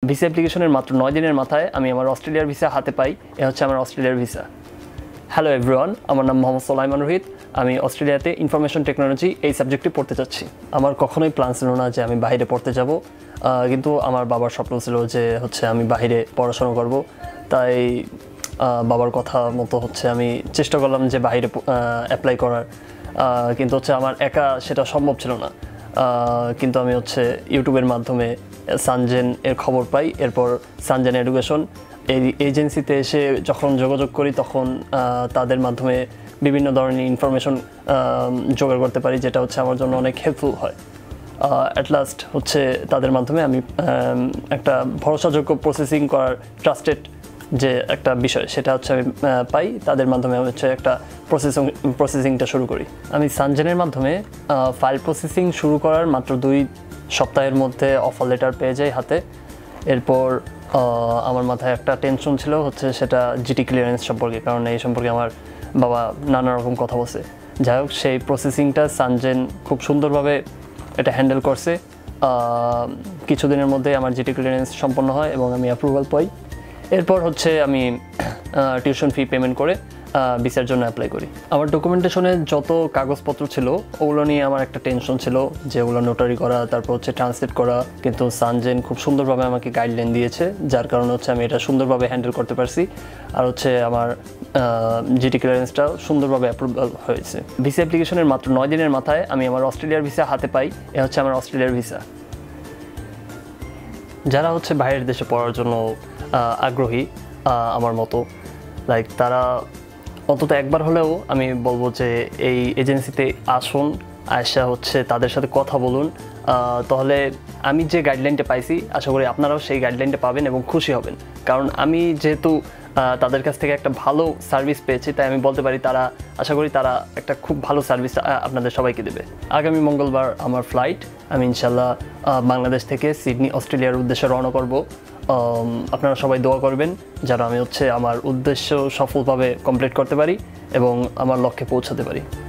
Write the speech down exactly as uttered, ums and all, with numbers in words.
Visa অ্যাপ্লিকেশনের মাত্র নয় দিনের মাথায় আমি আমার অস্ট্রেলিয়ার ভিসা হাতে পাই। এ হচ্ছে আমার অস্ট্রেলিয়ার ভিসা। হ্যালো এভরিওয়ান, আমার নাম মোহাম্মদ সোলাইমান রোহিত। আমি অস্ট্রেলিয়াতে ইনফরমেশন টেকনোলজি এই সাবজেক্টটি পড়তে চাচ্ছি। আমার কখনোই প্ল্যান ছিল না যে আমি বাইরে পড়তে যাব, কিন্তু আমার বাবার স্বপ্ন ছিল যে হচ্ছে আমি বাইরে পড়াশোনা করব। তাই বাবার কথা মতো হচ্ছে আমি চেষ্টা করলাম যে বাইরে অ্যাপ্লাই করার, কিন্তু হচ্ছে আমার একা সেটা সম্ভব ছিল না। কিন্তু আমি হচ্ছে ইউটিউবের মাধ্যমে সানজেন এর খবর পাই। এরপর সানজেন এডুকেশন এই এজেন্সিতে এসে যখন যোগাযোগ করি তখন তাদের মাধ্যমে বিভিন্ন ধরনের ইনফরমেশন জোগাড় করতে পারি, যেটা হচ্ছে আমার জন্য অনেক হেল্পফুল হয়। অ্যাট লাস্ট হচ্ছে তাদের মাধ্যমে আমি একটা ভরসাযোগ্য প্রসেসিং করার ট্রাস্টেড যে একটা বিষয় সেটা হচ্ছে আমি পাই। তাদের মাধ্যমে আমি হচ্ছে একটা প্রসেসিং প্রসেসিংটা শুরু করি। আমি সানজেনের মাধ্যমে ফাইল প্রসেসিং শুরু করার মাত্র দুই সপ্তাহের মধ্যে অফার লেটার পেয়ে যাই হাতে। এরপর আমার মাথায় একটা টেনশন ছিল হচ্ছে সেটা জিটি ক্লিয়ারেন্স সম্পর্কে, কারণ এই সম্পর্কে আমার বাবা নানা রকম কথা বলছে। যাই হোক, সেই প্রসেসিংটা সানজেন খুব সুন্দরভাবে এটা হ্যান্ডেল করছে। কিছুদিনের মধ্যে আমার জিটি ক্লিয়ারেন্স সম্পন্ন হয় এবং আমি অ্যাপ্রুভাল পাই। এরপর হচ্ছে আমি টিউশন ফি পেমেন্ট করে ভিসার জন্য অ্যাপ্লাই করি। আমার ডকুমেন্টেশনে যত কাগজপত্র ছিল ওগুলো নিয়ে আমার একটা টেনশন ছিল যে ওগুলো নোটারি করা, তারপর হচ্ছে ট্রান্সলেট করা, কিন্তু সানজেন খুব সুন্দরভাবে আমাকে গাইডলাইন দিয়েছে, যার কারণে হচ্ছে আমি এটা সুন্দরভাবে হ্যান্ডেল করতে পারছি। আর হচ্ছে আমার জিটি ক্লিয়ারেন্সটা সুন্দরভাবে অ্যাপ্রুভাল হয়েছে। ভিসা অ্যাপ্লিকেশনের মাত্র নয় দিনের মাথায় আমি আমার অস্ট্রেলিয়ার ভিসা হাতে পাই। এ হচ্ছে আমার অস্ট্রেলিয়ার ভিসা। যারা হচ্ছে বাইরের দেশে পড়ার জন্য আগ্রহী আমার মতো, লাইক তারা অন্তত একবার হলেও আমি বলবো যে এই এজেন্সিতে আসুন, আসা হচ্ছে তাদের সাথে কথা বলুন। তাহলে আমি যে গাইডলাইনটা পাইছি আশা করি আপনারাও সেই গাইডলাইনটা পাবেন এবং খুশি হবেন। কারণ আমি যেহেতু তাদের কাছ থেকে একটা ভালো সার্ভিস পেয়েছি, তাই আমি বলতে পারি তারা আশা করি তারা একটা খুব ভালো সার্ভিস আপনাদের সবাইকে দেবে। আগামী মঙ্গলবার আমার ফ্লাইট। আমি ইনশাল্লাহ বাংলাদেশ থেকে সিডনি অস্ট্রেলিয়ার উদ্দেশ্যে রওনা করব। আপনারা সবাই দোয়া করবেন যেন আমি হচ্ছে আমার উদ্দেশ্য সফলভাবে কমপ্লিট করতে পারি এবং আমার লক্ষ্যে পৌঁছাতে পারি।